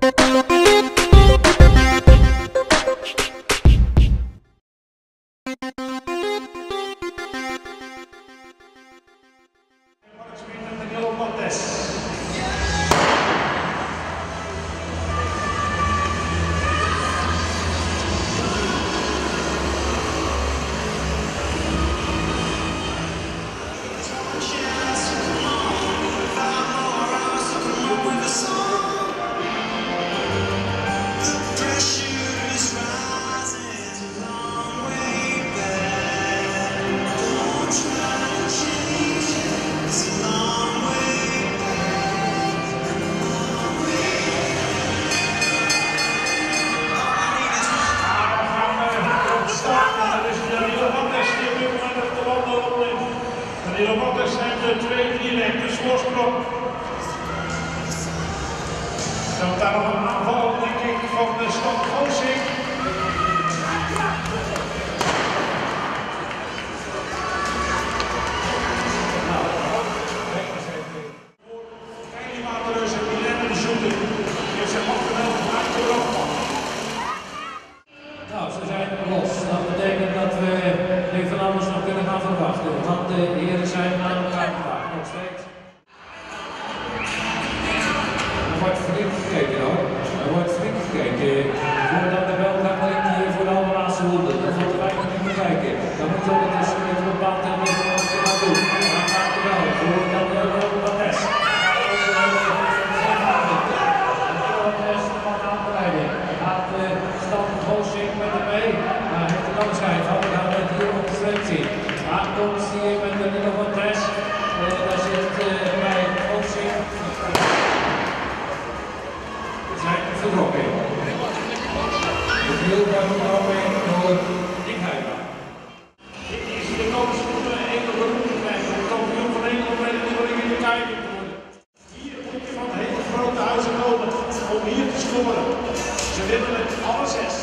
De robotters zijn de 2-4 lengtes voorsprong. Zo daar nog een aanval, denk ik, van de Stan Goosing. Keimaterus en Milena de Zoete. Die heeft zijn afgenomen vanuit de Rogman. Nou, ze zijn los. Dat betekent dat we niks van anders nog kunnen gaan verwachten. Want de heren zijn aan elkaar gevraagd. Nog steeds. Er wordt flink gekeken hoor. Er wordt flink gekeken. Voordat de bel gaat klinkt hier voor de allerlaatste ronde. Dat moeten wij nog niet bekijken. Dan moet je ondertussen even bepaald hebben wat je gaat doen. Dan gaat de bel voordat de Robert Tess. Gaat Stan Goosing met hem mee. Maar heeft de kansheid van we gaan het hier op de streep zien. Aankomst hier met de Robert Tess. Daar zit bij Goosing. We zijn vertrokken. De wiel wordt vertrokken door Dingheim. Dit is de kans om de enige beroep te krijgen. De kampioen van Nederland bij de Nederlandse in de kijker te worden. Hier moet je van hele grote huizen komen om hier te scoren. Ze willen het alle 6.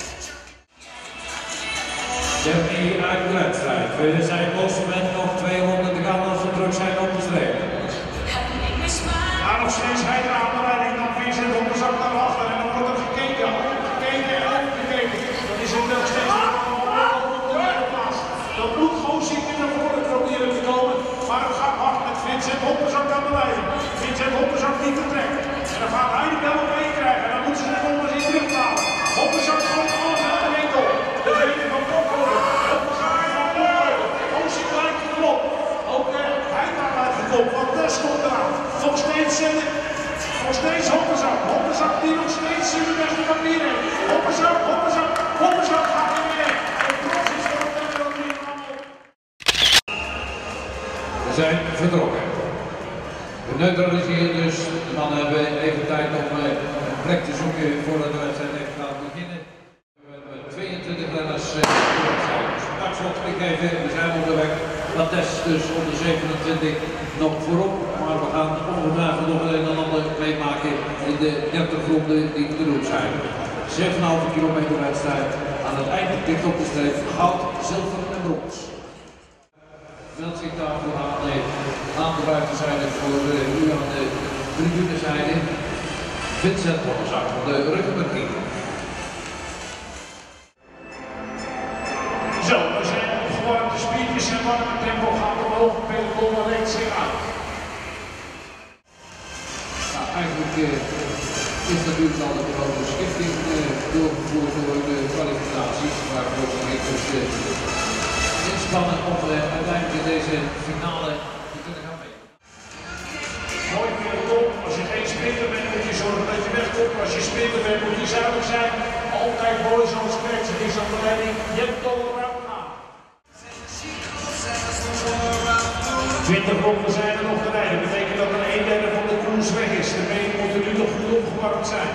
Jeremy uit de wedstrijd. We zijn los met nog 200 te gaan als we terug zijn op de streep. Maar nog steeds hij de aanleiding dan Vincent op de zak naar achter en dan wordt er gekeken. Gekeken en opgekeken. Dan is het nog steeds op de middelplaats. Dan moet Goosing naar voren proberen te komen. Maar het gaat hard met Vincent Hopperzak aan de leiding. Vincent Hopperzak niet te trekken. En dan gaat hij de bel op 1 krijgen. En dan moeten ze de Hoppers in terughalen. Hopperzak gooit alles uit de winkel. De tweede van Kophoven. Hopperzak van Kophoven. Goosing lijkt erop. Ook hij daar uit de kop. Want Tess komt eraan. Nog steeds Hopperzak. Hopperzak die nog steeds zijn beste papier heeft. Hopperzak gaat er weer. De trots is voor de We zijn vertrokken. We neutraliseren dus. Dan hebben we even tijd om een plek te zoeken voordat de wedstrijd echt gaat beginnen. We hebben 22 renners straks wat gegeven. We zijn onderweg. Dat test dus onder 27 nog voorop. Maar we gaan ongetwijfeld nog een en ander meemaken in de 30 ronden die te doen zijn. 7,5 kilometer wedstrijd. Aan het eind ligt op de streep goud, zilver en brons. Meldt zich daarvoor aan de buitenzijde voor nu aan de tribunezijde. Vincent Hopperzak van de Ruggenberging. Zo, we zijn opgewarmd, de spiertjes en warm tempo gaat omhoog, peloton reeds zich aan. Nou, eigenlijk is natuurlijk al de grote schifting doorgevoerd door de kwalificaties, waarvoor we dus inspannen om uiteindelijk in deze finale te kunnen gaan mee. Mooi peloton, als je geen sprinter bent moet je zorgen dat je wegkomt, als je sprinter bent moet je zuinig zijn. Altijd mooi zo'n spreekt, is aan de leiding, je hebt het al eruit gaan. 20 ronden zijn er nog te rijden, dat betekent dat er 1/3 van de koers weg is. De benen moeten nu nog goed opgewarmd zijn.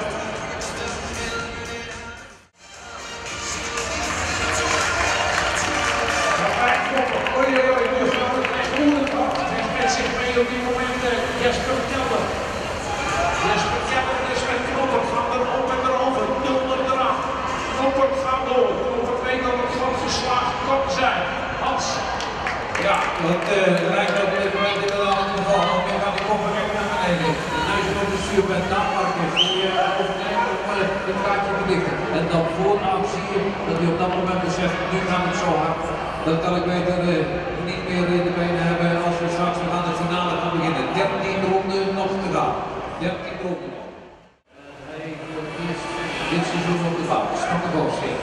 Oei, nu gaat het echt moeilijk af. Het met zich mee op dit moment Jesper Kelder. Jesper Kelder is met Knoppert, gaan er op en erover, Dulder eraf. Knoppert gaat door. Knoppert weet dat het gewoon geslaagd kan zijn. Hans. Ja, dat lijkt op dit moment inderdaad het geval. Dan gaat de koffer echt naar beneden. De neus op het stuurbed napakken. hij op dat moment beseft, nu gaat het zo hard. Dat kan ik beter niet meer in de benen hebben als we straks aan de finale gaan beginnen. 13 ronden nog te gaan. 13 ronden nog. Hij is dit seizoen op de bank, van de bovenste.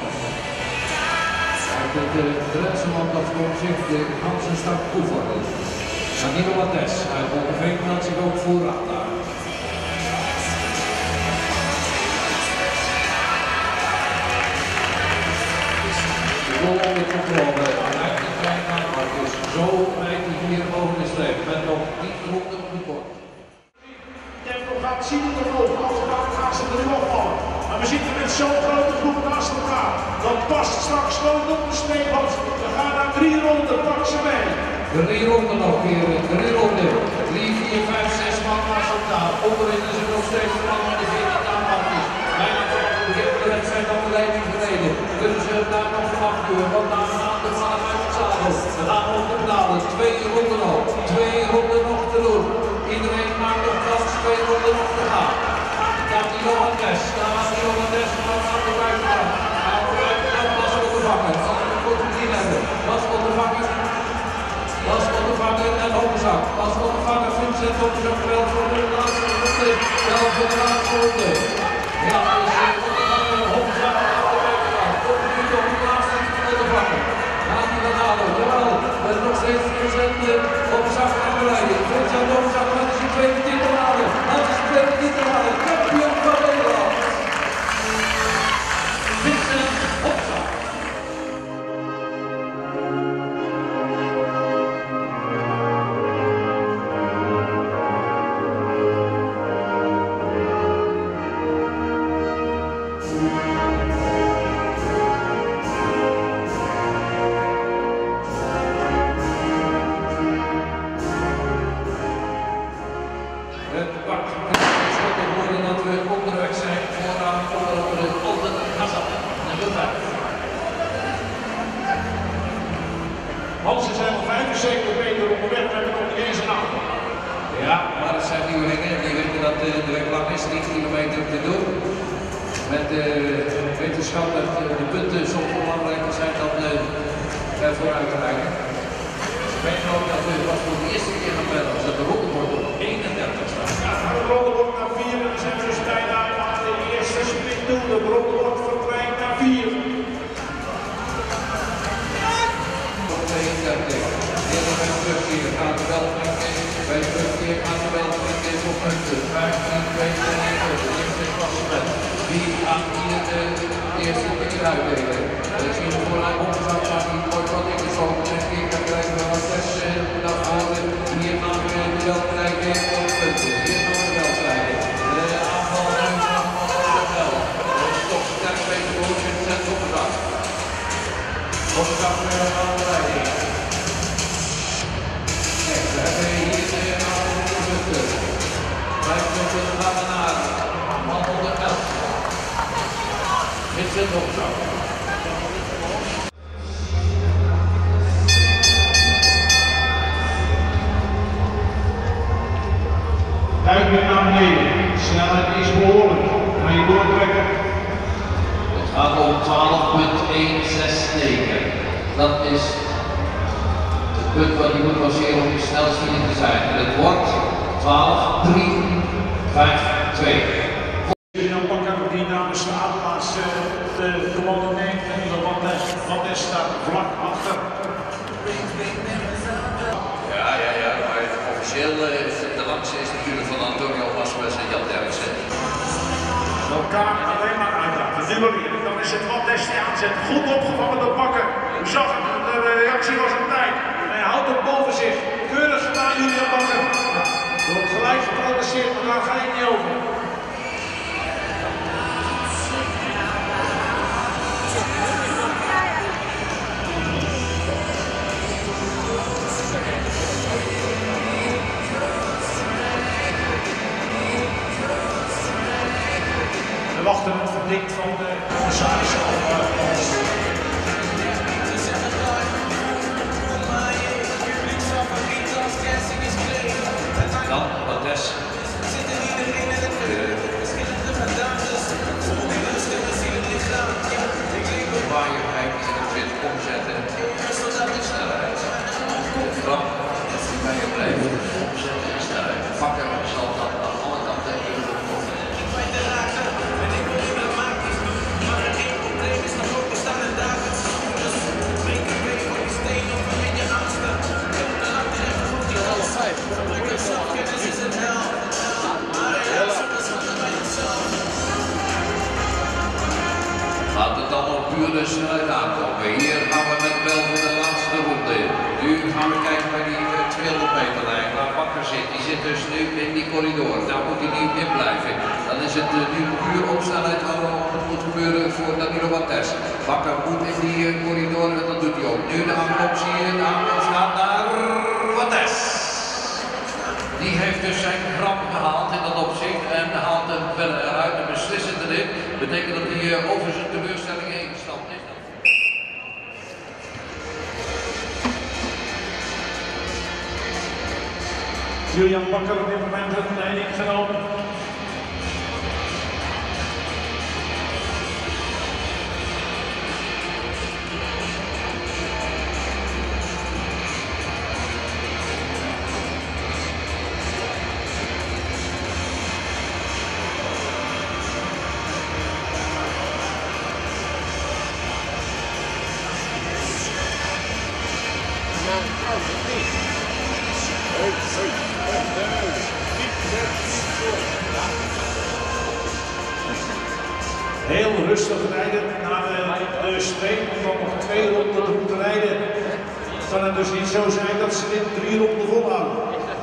De Drentseman dat voor zich de ganse start toevordert. Danilo Mattes uit Bonkeveen meldt zich ook vooraan daar. De goal onder controle. Lijkt niet klein aan, maar het is zo lijkt hij hier over de streep. Met nog 10 ronden op de bord. Tempo gaat zien het omhoog. Als het dan gaan ze er nu opvallen. Maar we zitten met zo'n grote groep naast elkaar. Dat past straks gewoon op de streep. We gaan naar 3 ronden, pak ze mee. 3 ronden nog weer, 3 ronden. 3, 4, 5, 6 man naast elkaar. Onderin is er nog steeds een man met de 14 aanpakkers. Bijna vanaf het begin van de wedstrijd aan de leiding gereden. Kunnen ze daar nog vanaf doen, want daar gaan de mannen uit het zadel. We gaan op de pedalen, 2 ronden nog. 2 ronden nog te doen. Iedereen maakt nog kans, 2 ronden nog te gaan. Danilo Mattes, Danilo Mattes gaat aan de buitenkant. Aan de buitenkant was ondervangen. Als we het goed gezien hebben, was ondervangen. Was ondervangen en Hoogzak. Was ondervangen, Vincent Hoogzak wel voor de laatste ronde. Wel voor de laatste ronde. Ja, dus ondervangen, Hoogzak aan de buitenkant. Komt nu nog de laatste ondervangen. Gaat hij dan halen? Jawel, met nog steeds Vincent Hoogzak aan de leiding. Vincent Hoogzak gaat zijn tweede titel halen. Had zijn tweede titel halen. Kampioen van Nederland. Vincent Hoogzak. Het pak worden dat we onderweg zijn vooraan onder de Alden Hazard, nummer 5. Hansen zijn al 75 meter onderweg, we hebben nog niet eens een aantal. Ja, maar het zijn nieuwelingen die weten dat de weg lang is, 10 kilometer te doen. Met de wetenschap dat de punten soms belangrijker zijn dan ver vooruitrijden. Ik weet ook dat we pas voor de eerste keer gaan bellen, als het de ronde wordt op 31 staat. Ja, de ronde wordt naar 4 en dan zijn we dus bijna aan de eerste sprint doen. De ronde wordt verkleind naar 4. Op 32. Eerder bij terugkeer gaat de wel bij terugkeer gaat de wel voor punten. 15, 2, 1, de eerste klassement. Wie gaat hier de eerste keer uitdelen? We zien vooruit opgezakt, maar die wordt wat ingeschoten. En hier kan krijgen we wat testen naar voren. Hier gaan we de wel krijgen op punten. Hier gaan we wel krijgen. De aanval van de wel. Toch sterk bezig voor Vincent Hoogzak. Hoogzak aan de leiding. Kijk, we hebben hier de aanval van de punten. 5 punten gaan we naar. Man onder 11. Vincent Hoogzak. Duik weer naar beneden. Snelheid is behoorlijk. Ga je doortrekken. Het gaat om 12,169. Dat is het punt wat je moet passeren om je snelste in te zijn. En het wordt 12,352. Jan Bakker die namens de aanplaats de commando neemt. Want hij staat vlak achter. Ja, maar officieel is de langste is natuurlijk van Antonio Maswes en Jan Derksen. Elkaar alleen maar uitdagen. Duelleren. Dan is het wat die aanzet. Goed opgevangen door Bakker. U zag het, de reactie was op tijd. Hij houdt het boven zich. Keurig gedaan, Julian Bakker. Er wordt gelijk geproduceerd, maar daar ga ik niet over. We wachten het verdikt van de commissaris af. Dan Mattes. Waar je pure snelheid aankomen. Hier gaan we met de bel voor de laatste ronde. Nu gaan we kijken bij die 200 meter lijn waar Bakker zit. Die zit dus nu in die corridor. Daar moet hij niet in blijven. Dan is het nu puur op snelheid waarom het moet gebeuren voor Danilo Wates. Bakker moet in die corridor en dat doet hij ook. Nu de aankomst hier. De aankomst gaat naar Wates. Die heeft dus zijn grap gehaald in dat opzicht en haalt hem verder eruit en beslissend erin. Betekent dat hij over zijn teleurstelling heen gestapt is. Julian Bakker op dit moment een leiding genomen. Heel rustig rijden naar de streep om dan nog 2 ronden te moeten rijden. Het kan het dus niet zo zijn dat ze dit 3 ronden volhouden.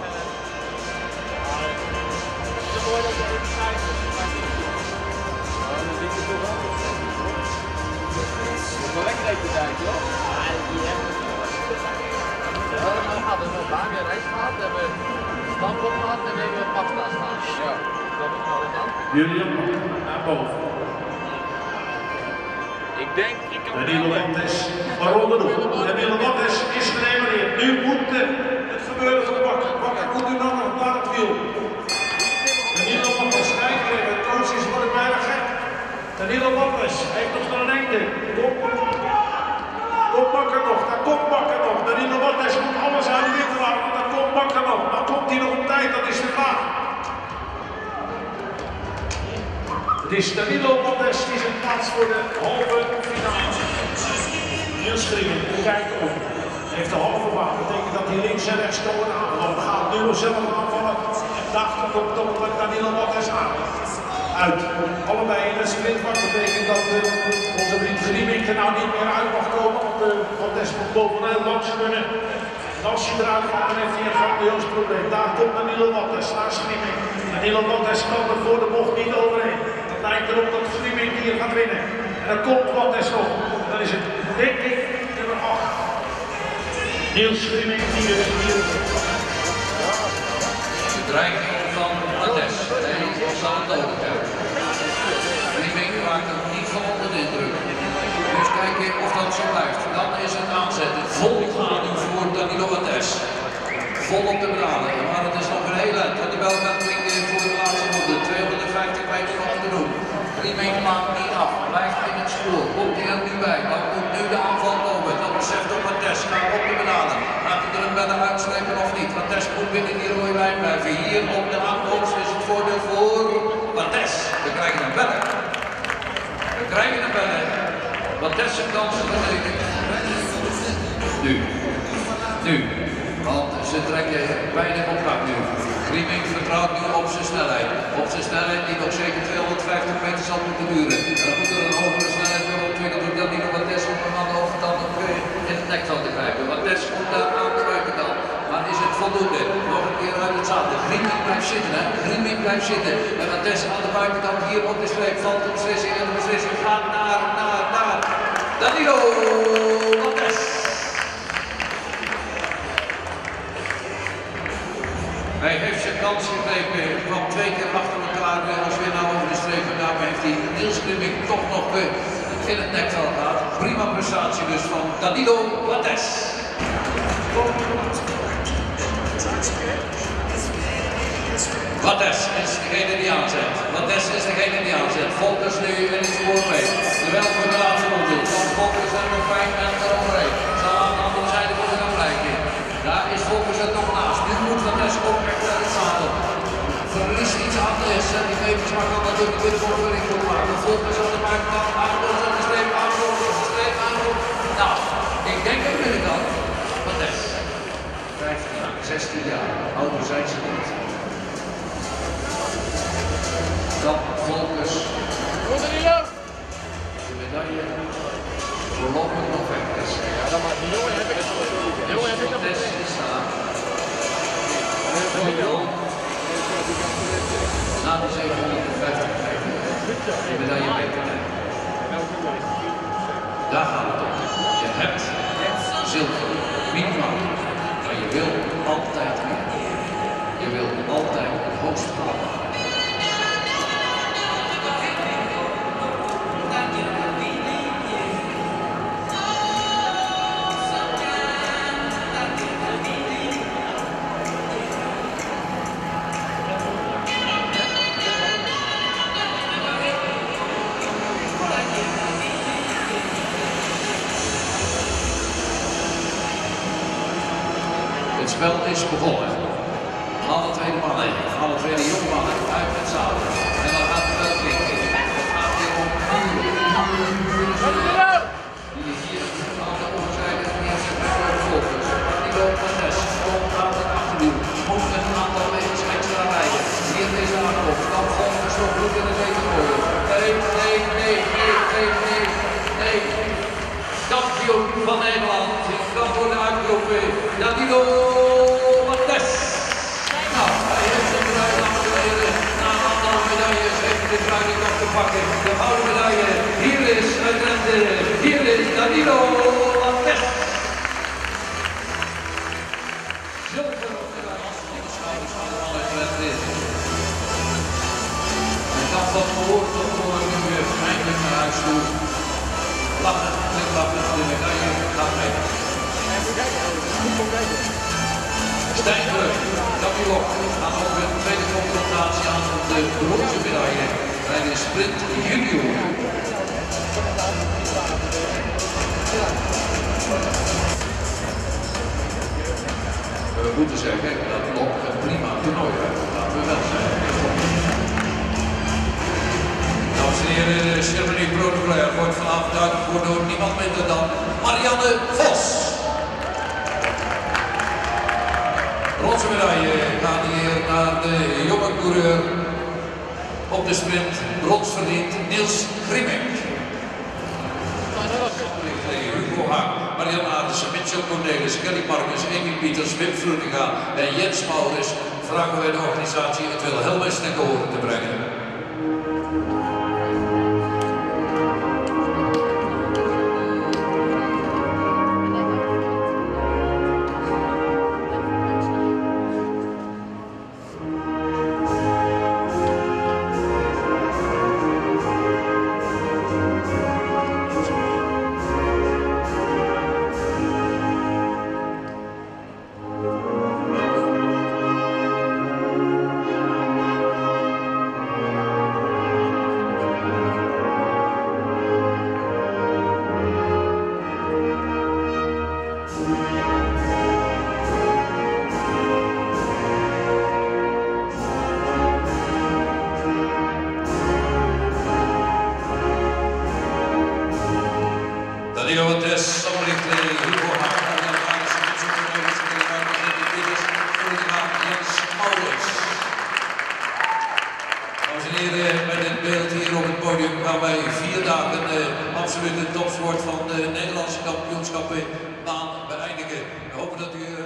Julian naar boven. Ik denk, ik kan Danilo Wates, waaronder nog. Danilo Wates is geremaneerd. Nu moet het gebeuren van Bakker. Bakker moet nu nog naar het wiel. Danilo Wates, kijk even, de coaches worden bijna gek. Danilo Wates heeft nog een lengte. Komt Bakker nog, daar komt Bakker nog. Danilo Wates moet alles uit de wind laten, want daar komt Bakker nog. Dan komt hij nog op tijd, dat is de vraag. Het is Danilo Wates die zijn plaats voor de halve finale. Niels Grimming, kijk op. Heeft de halve baan. Dat betekent dat hij links en rechts komen aanvallen. Gaat nu zelf aanvallen. En daarachter komt toch met Danilo Wates aan. Uit. Allebei in het sprintvak. Dat betekent dat onze vriend Grimming er nou niet meer uit mag komen. Want Wates moet bovenaan langs kunnen. En als hij eruit gaat, dan heeft hij een grandioos probleem. Daar komt Danilo Wates naar Grimming. Danilo Wates kan er voor de bocht niet overheen. Het lijkt erop dat Grimming hier gaat winnen. En dan komt Wates nog. En dan is het, denk ik, nummer 8. Niels Grimming hier. De dreiging van Wates. Nee, zal het nodig hebben. Grimming maakt hem niet van onder de indruk. Dus kijken of dat zo blijft. Dan is het aanzetten. Vol gaan nu voor Danilo Wates. Vol op de braden. Maar het is nog een heel eind. Want die bel gaat klinken voor de laatste ronde. 250 meter nog te doen. Grimming maakt niet af. Blijft in het spoor. Komt hij er nu bij. Dan moet nu de aanval komen. Dat beseft ook Wates. Gaat op de braden. Gaat hij er een bellen uitslepen of niet? Wates moet binnen die rode lijn blijven. Hier op de aankomst is het voordeel voor Wates. We krijgen een bellen. We krijgen een bellen. Wates zijn kansen verrekenen. Nu. Want ze trekken weinig opdracht nu. Grimming vertrouwt nu op zijn snelheid. Op zijn snelheid die nog zeker 250 meter zal moeten duren. En dan moet er een hogere snelheid worden ontwikkeld door Danilo Wates om een man over dan ook in het nek te grijpen. Wates komt daar aan de buitenkant. Maar is het voldoende? Nog een keer uit het zadel. Grimming blijft zitten, hè? Grimming blijft zitten. En Wates aan de buitenkant hier op de streep valt de beslissing. En de beslissing gaat naar Danilo Wates. Hij heeft zijn kans gegrepen, kwam 2 keer achter elkaar als weer nou over de streep en daarmee heeft hij Niels Grimming toch nog in het nekveld gehad. Prima prestatie dus van Danilo Wates. Wates is degene die aanzet. Wates is degene die aanzet. Volkers nu in het spoor mee. Terwijl voor de laatste ronde. Van Volkers er nog 5 en eroverheen. Zal aan de andere zijde moeten gaan blijken. Daar is Volkers er nog naast. Nu moet Wates ook echt uit het zadel. Verliest iets aan de is. Die meters maar kan natuurlijk de binnenbovening goed maken. Volkers aan de buitenkant. Aankomst op de streep. Aankomst op de streep. Aankomst. Nou, ik denk aan de binnenkant. Wates. 15, 16 jaar. Ouder zijn ze niet. Dan Volkers. De medaille. de medaille mee te nemen. Daar gaat het om. Je hebt zilver, minimaal, maar je wil altijd meer. Je wil altijd het hoogste halen. Het spel is begonnen. Alle tweede mannen, alle tweede jonge mannen uit het zadel. En dan gaat het wel klinken. Het gaat weer om die hier aan de onderzijde neer zijn bij de volgers. Die loopt van Nes, komt aan het achterwiel. Moet een aantal meters extra rijden. Hier is de aankomst. Dan volgens nog bloed in het eten gooien. Nee. Kampioen van Nederland. Dat wordt uitgeroepen. Danilo Martes. Nou, hij heeft zijn trui laten geleden. Na een aantal medailles heeft hij de trui nog te pakken. De gouden medaille. Hier is het rente. Hier is Danilo Martes. Zilver op de schouders van de mannen Twente. En dat wat gehoord tot voor nu weer eindelijk naar huis toe. Lachen, glimlachen, de medaille gaat mee. Stijn Kreuk, Camilo gaat ook een tweede confrontatie aan op de bronzen medaille bij de sprint junior. We moeten zeggen dat nog een prima toernooi werd, laten we wel zijn. Dames en heren, de ceremonie protocolair wordt vanavond uitgevoerd door niemand minder dan Marianne Vos. Bronzen medaille gaat hier naar de jonge coureur op de sprint. Brons verdient Niels Grimmek. Hugo Haak, Marianne Aardensen, Mitchell Cornelis, Kelly Marcus, Amy Pieters, Wim Vroetinga en Jens Maurits vragen wij de organisatie het Wilhelmus ten gehore te brengen. Danilo Martes, Samrik, Hugo Haak, Marianne Aardensen, Mitchell Cornelis, Kelly Marcus, Amy Pieters, Vroetinga, Jens Maurits. Dames en heren, met dit beeld hier op het podium gaan wij 4 dagen absolute topsport van de Nederlandse kampioenschappen baan beëindigen. We hopen dat u